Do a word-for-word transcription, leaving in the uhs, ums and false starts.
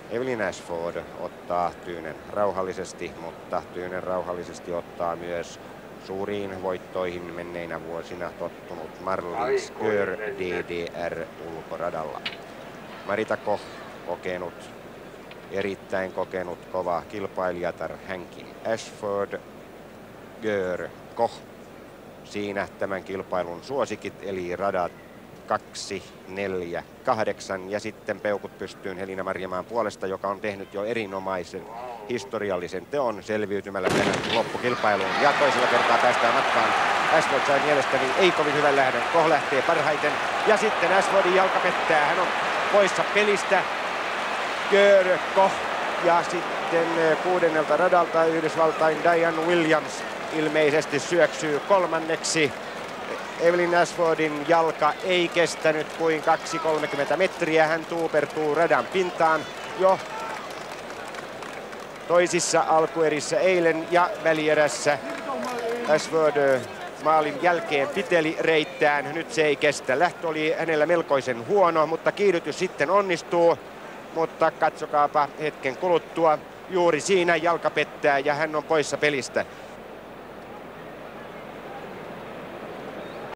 Evelyn Ashford ottaa Tyynen rauhallisesti, mutta Tyynen rauhallisesti ottaa myös suuriin voittoihin menneinä vuosina tottunut Marlin Skör D D R ulkoradalla. Marita Koch, kokenut, erittäin kokenut kova kilpailijatar Hankin Ashford, Gör, Koch. Siinä tämän kilpailun suosikit eli radat kaksi, neljä, kahdeksan ja sitten peukut pystyyn Helina Marjamaan puolesta, joka on tehnyt jo erinomaisen historiallisen teon selviytymällä tähän loppukilpailuun. Ja toisella kertaa päästään matkaan. Ashford sai mielestäni ei kovin hyvän lähdön. Koch lähtee parhaiten ja sitten Ashfordin jalka pettää. Hän on poissa pelistä. Gör, Koch ja sitten kuudennelta radalta Yhdysvaltain Diane Williams ilmeisesti syöksyy kolmanneksi. Evelyn Ashfordin jalka ei kestänyt kuin kaksi kolmekymmentä metriä. Hän tuupertuu radan pintaan jo toisissa alkuerissä eilen ja välierässä. Ashford maalin jälkeen piteli reittään. Nyt se ei kestä. Lähtö oli hänellä melkoisen huono, mutta kiihdytys sitten onnistuu. Mutta katsokaapa hetken kuluttua. Juuri siinä jalka pettää ja hän on poissa pelistä.